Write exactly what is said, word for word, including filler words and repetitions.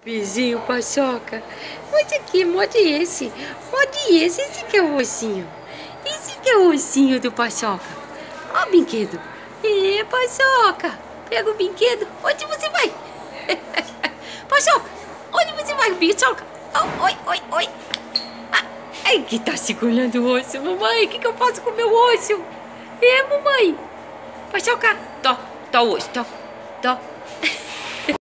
Beijinho, Paçoca. Morde aqui, morde esse. Morde esse, esse que é o ossinho. Esse que é o ossinho do Paçoca. Ó o brinquedo. É, Paçoca. Pega o brinquedo. Onde você vai? Paçoca, onde você vai, Paçoca? Oh, oi, oi, oi. Ah, ai, que tá segurando o osso, mamãe. O que, que eu faço com o meu osso? É, mamãe. Paçoca, tó, tó o osso, tó, tó.